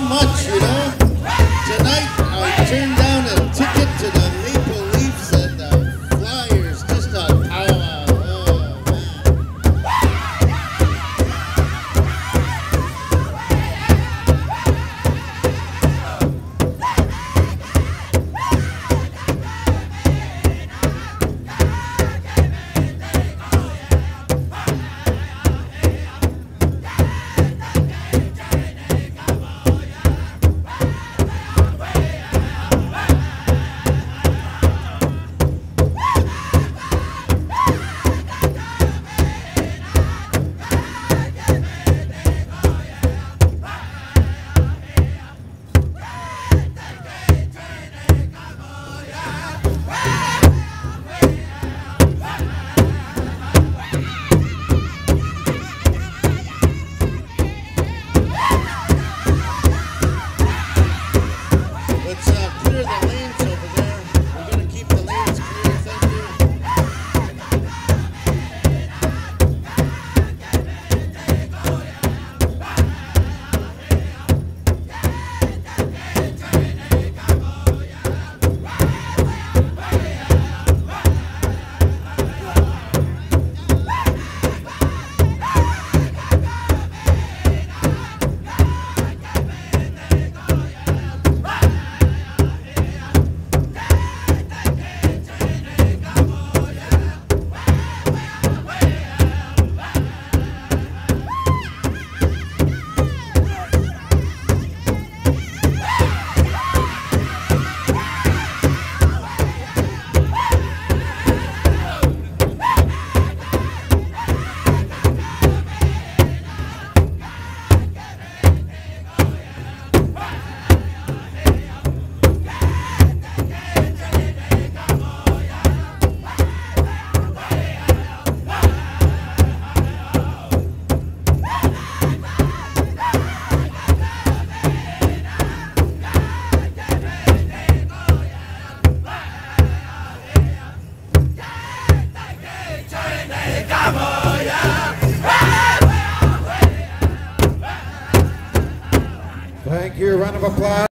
much, you know. Tonight I turned down a ticket to the Maple Leafs and the Flyers just on Powwow. Oh, clear the lanes over there. We're going to keep the lanes clear. Thank you. Thank you. Round of applause.